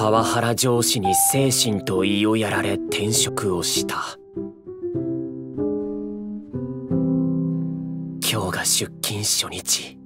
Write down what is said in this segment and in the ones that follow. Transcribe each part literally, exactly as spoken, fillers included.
パワハラ上司に精神と胃をやられ転職をした。今日が出勤初日。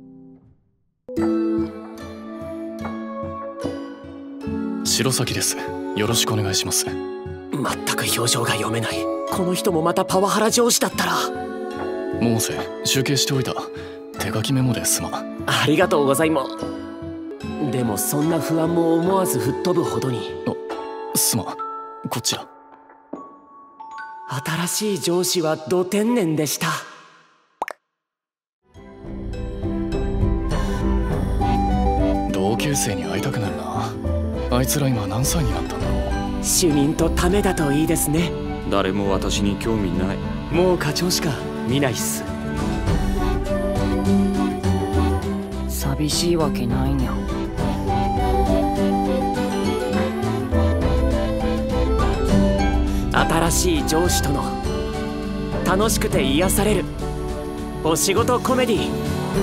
白崎です。よろしくお願いします。 全く表情が読めない。この人もまたパワハラ上司だったら。 百瀬、集計しておいた。手書きメモですまん。 ありがとうございます。でもそんな不安も思わず吹っ飛ぶほどに。 あ、すまん。こちら。 新しい上司はど天然でした。 同級生に会いたくなるな。あいつら今何歳になったんだろう。 主任とためだといいですね。 誰も私に興味ない。 もう課長しか見ないっす。 寂しいわけないにゃ。 新しい上司との楽しくて癒されるお仕事コメディ。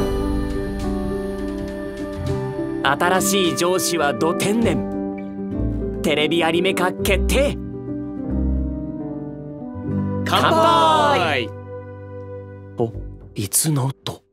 新しい上司はど天然。テレビアニメ化決定。乾杯。お、いつの音。